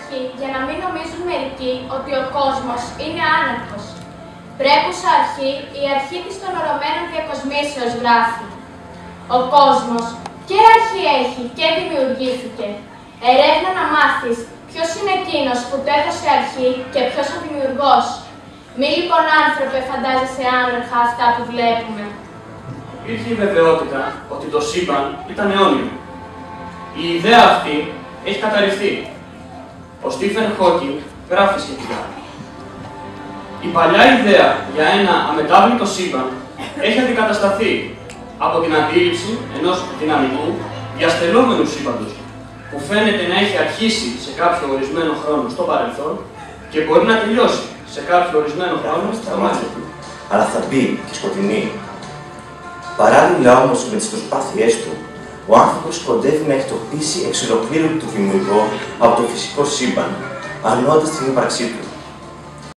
αρχή για να μην νομίζουν μερικοί ότι ο κόσμος είναι άναρχος. Πρέπουσα αρχή, η αρχή της των ορωμένων διακοσμήσεως γράφει. Ο κόσμος και αρχή έχει και δημιουργήθηκε. Ερεύνα να μάθεις ποιος είναι εκείνος που το έδωσε αρχή και ποιος ο δημιουργός. Μη λοιπόν άνθρωπε φαντάζεσαι άναρχα αυτά που βλέπουμε. Υπήρχε η βεβαιότητα ότι το σύμπαν ήταν αιώνιο. Η ιδέα αυτή έχει καταρριφθεί. Ο Στίφεν Χόκινγκ γράφει σχετικά. Η παλιά ιδέα για ένα αμετάβλητο σύμπαν έχει αντικατασταθεί από την αντίληψη ενός δυναμικού διαστελόμενου σύμπαντος που φαίνεται να έχει αρχίσει σε κάποιο ορισμένο χρόνο στο παρελθόν και μπορεί να τελειώσει σε κάποιο ορισμένο χρόνο στα μάτια του. Αλλά θα μπει και σκοτεινή. Παράλληλα όμως με τις προσπάθειές του, ο άνθρωπος κοντεύει να εκτοπίσει εξ ολοκλήρου το δημιουργό από το φυσικό σύμπαν, αρνώντας την ύπαρξή του.